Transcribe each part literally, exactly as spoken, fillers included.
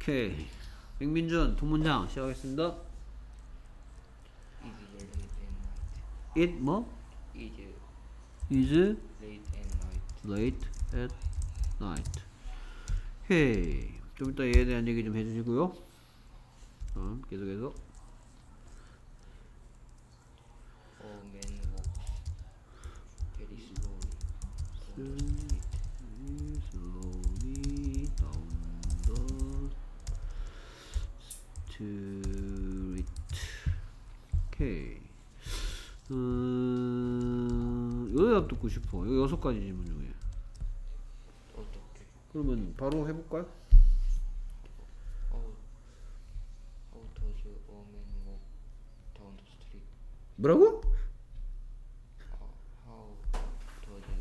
오케이. 백민준 두 문장 시작하겠습니다. It 뭐? is late at night. 오케이. 좀 이따 얘에 대한 얘기 좀 해주시고요. 다음 계속해서. A man walks very slowly slowly down the street. 오케이. 음, 요 대답 듣고 싶어. 요 여섯 가지 질문 중에. 어떻게? 그러면 바로 해볼까요? How, how does a man walk down the street? 뭐라고? Uh, how does a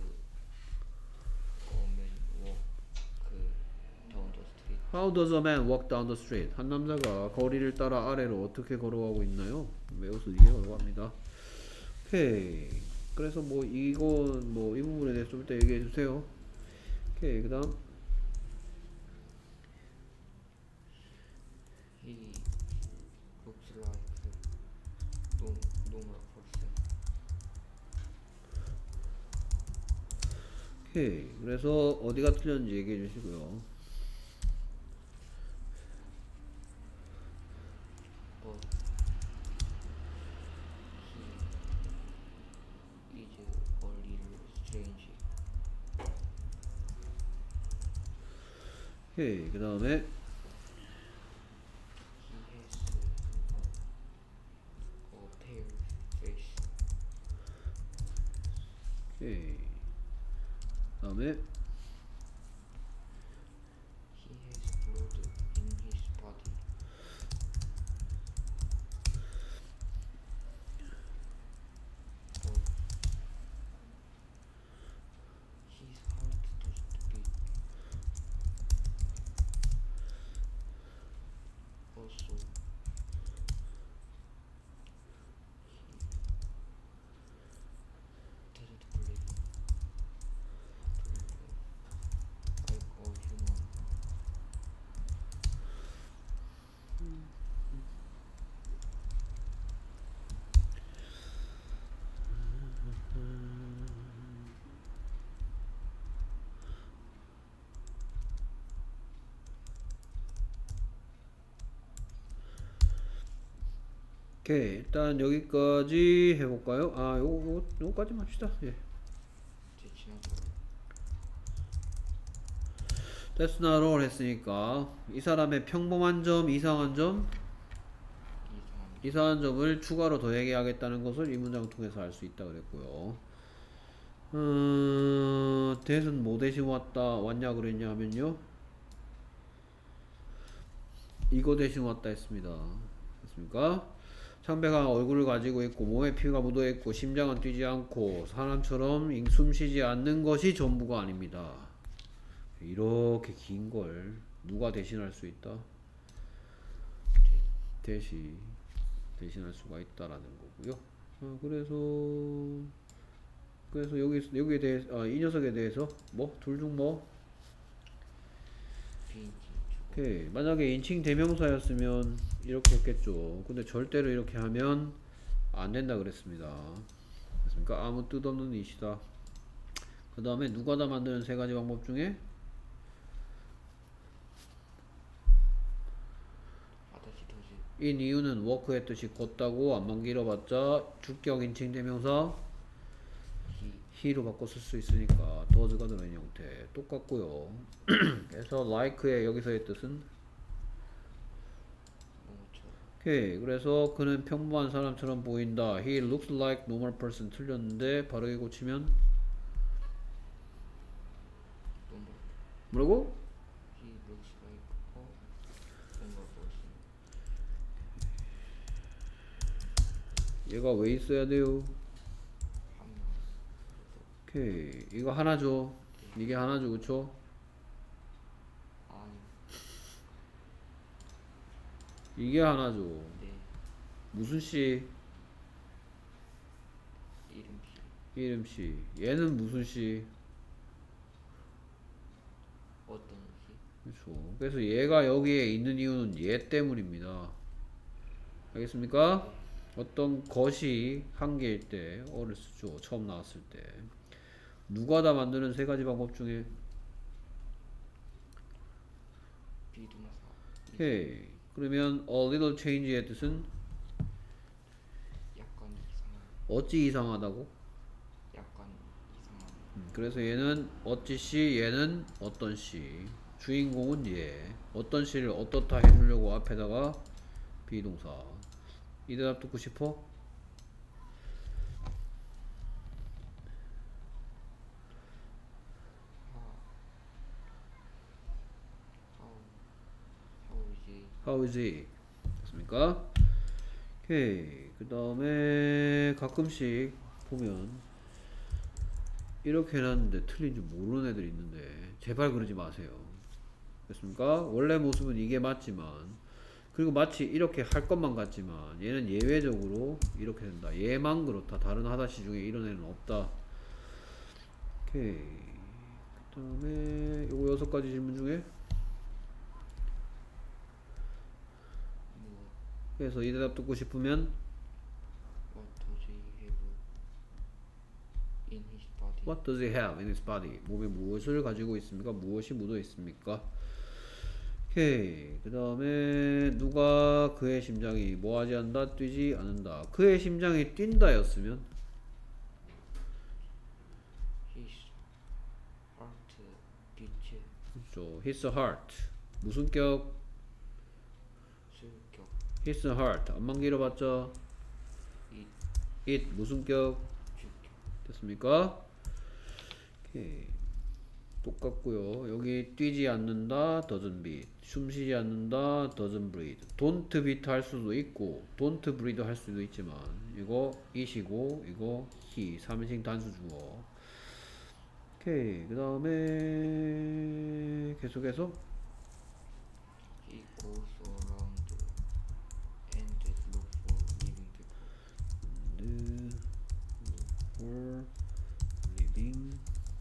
man walk uh, down the street? How does a man walk down the street? 한 남자가 거리를 따라 아래로 어떻게 걸어가고 있나요? 외워서 이게 걸어갑니다. 오케이. 그래서 뭐 이건 뭐 이 부분에 대해서 좀 이따 얘기해 주세요. 오케이. 그 다음 He looks like a norm- normal person. 오케이. 그래서 어디가 틀렸는지 얘기해 주시고요. But he is a little strange. 오케이. 그 다음에 He has a, a pale face. 오케이. 그 다음에 He has blood in his body. But his heart doesn't beat. Also, he doesn't believe like all human. 오케이. 일단 여기까지 해볼까요? 아 요거 요거 요거까지만 합시다. 예. 제 지나쳐. That's not all 했으니까 이 사람의 평범한 점, 이상한 점, 이상한. 이상한 점을 추가로 더하게 하겠다는 것을 이 문장을 통해서 알 수 있다 그랬고요. 음, 대신 뭐 대신 왔다 왔냐 그랬냐 하면요. 이거 대신 왔다 했습니다. 됐습니까? 창백한 얼굴을 가지고 있고 몸에 피가 묻어 있고 심장은 뛰지 않고 사람처럼 숨 쉬지 않는 것이 전부가 아닙니다. 이렇게 긴 걸 누가 대신할 수 있다? 대시 대신할 수가 있다라는 거고요. 아, 그래서 그래서 여기 여기에 대해서 아, 이 녀석에 대해서 뭐 둘 중 뭐? 비인칭. 오케이. 만약에 인칭 대명사였으면 이렇게 했겠죠. 근데 절대로 이렇게 하면 안 된다 그랬습니다. 됐습니까? 아무 뜻없는 이시다. 그 다음에 누가 다 만드는 세 가지 방법 중에 아다시 도지. 인 이유는 워크의 뜻이 걷다고 안만 길어봤자 주격 인칭 대명사 히. he로 바꿔 쓸 수 있으니까 does가 들어있는 형태 똑같고요. 그래서 like의 여기서의 뜻은 뭐죠? 오케이. 그래서 그는 평범한 사람처럼 보인다. He looks like normal person 틀렸는데 바르게 고치면 normal. 뭐라고? He looks like a normal person. 얘가 왜 있어야 돼요? 한 명. 오케이. 이거 하나죠. 이게 하나죠. 그쵸? 아니. 이게 하나죠. 네. 무슨 씨? 이름 씨. 이름 씨. 얘는 무슨 씨? 어떤 씨? 그쵸. 그렇죠. 그래서 얘가 여기에 있는 이유는 얘 때문입니다. 알겠습니까? 어떤 것이 한 개일 때 어를 쓰죠. 처음 나왔을 때. 누가 다 만드는 세 가지 방법 중에 비동사. 오케이. 그러면 a little change의 뜻은 약간 이상한. 어찌 이상하다고? 약간 이상한. 음, 그래서 얘는 어찌 씨, 얘는 어떤 씨. 주인공은 얘. 어떤 씨를 어떻다 해주려고 앞에다가 비동사. 이 대답 듣고 싶어? How, how, how is How is it? he? 됐습니까? 오케이. 그 다음에 가끔씩 보면 이렇게 해놨는데 틀린 줄 모르는 애들이 있는데 제발 그러지 마세요. 됐습니까? 원래 모습은 이게 맞지만 그리고 마치 이렇게 할 것만 같지만 얘는 예외적으로 이렇게 된다. 얘만 그렇다. 다른 하다시 중에 이런 애는 없다. 오케이. 그 다음에 요거 여섯 가지 질문 중에 무엇? 그래서 이 대답 듣고 싶으면 What does he have in his body? What does he have in his body? 몸에 무엇을 가지고 있습니까? 무엇이 묻어 있습니까? 오케이. 그 다음에 누가 그의 심장이 뭐하지 않는다? 뛰지 않는다. 그의 심장이 뛴다 였으면 His heart beats. 그렇죠. His heart 무슨 격? 수격. His heart 안만 길어봤죠? It. It 무슨 격? 주격. 됐습니까? 오케이. 똑같고요. 여기 뛰지 않는다 doesn't beat. 숨쉬지 않는다 doesn't breathe. don't beat 할 수도 있고 don't breathe 할 수도 있지만 이거 it이고 이거 he 삼인칭 단수 주어. 오케이. 그 다음에 계속해서 He goes around and look for living people. and look for living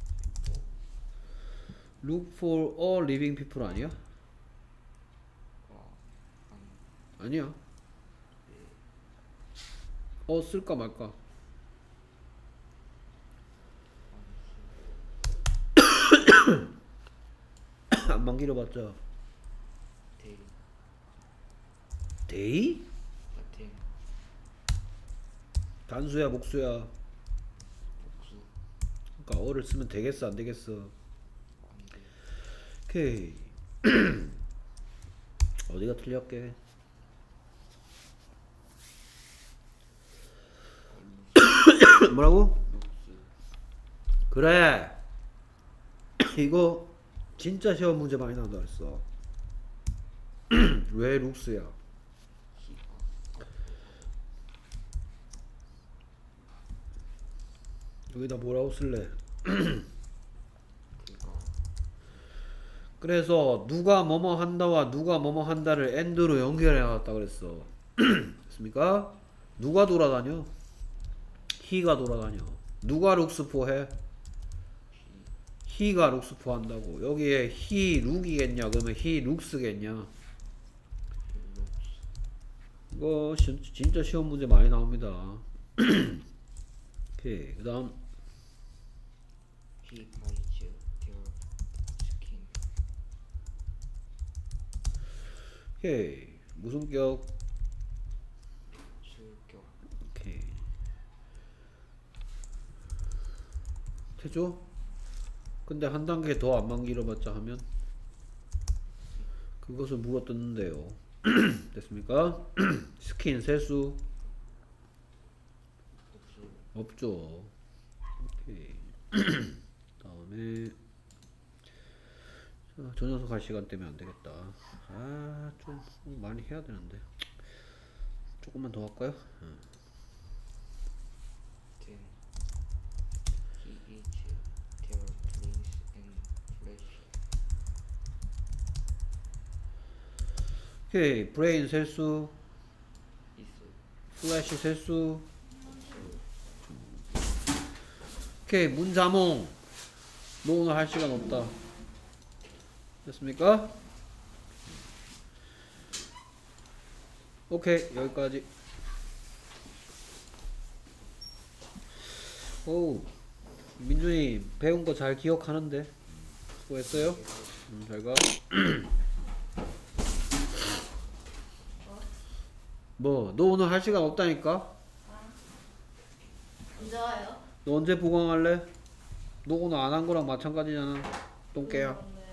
look for all living people 아니야? 어, 아니, 아니야. 어 쓸까 말까? 안만 길어봤죠? 데이, 데이? 같은, 단수야 복수야? 복수, 그러니까 어를 쓰면 되겠어 안 되겠어? 안 돼. 오케이. 어디가 틀렸게? 뭐라고? 룩스, 그래. 이거 진짜 시험 문제 많이 나온다 그랬어. 왜 룩스야? 히가, 여기다 뭐라고 쓸래? 그가, 그래서 누가 뭐뭐 한다와 누가 뭐뭐 한다를 and로 연결해 놨다 그랬어. 됐습니까? 누가 돌아다녀? he가 돌아다녀. 누가 룩스포 해? he가 룩스포 한다고. 여기에 he 룩이겠냐? 그러면 he 룩스겠냐? 룩스, 이거 시, 진짜 시험 문제 많이 나옵니다. 오케이. 그 다음 he bites their skin. 오케이. 무슨 격? 수격, 오케이. 되죠? 근데 한 단계 더 안만 길어봤자 하면 그것을 물어 뜯는데요. 됐습니까? 스킨 세수 복수, 없죠. 오케이. 다음에 자, 저 녀석 할 시간 때문에 안 되겠다. 아, 좀 많이 해야 되는데. 조금만 더 할까요? 응. then he eats their brains and flesh. 오케이. 브레인 세수, is 플래시 세수. also 오케이. 문자몽. 너 오늘 할 시간 없다. 됐습니까? 오케이 여기까지. 오 민준이 배운 거 잘 기억하는데 수고했어요. 음, 잘 가. 뭐 너 오늘 할 시간 없다니까? 언제 와요? 너 언제 부강할래? 너 오늘 안 한 거랑 마찬가지잖아. 똥개야. 네.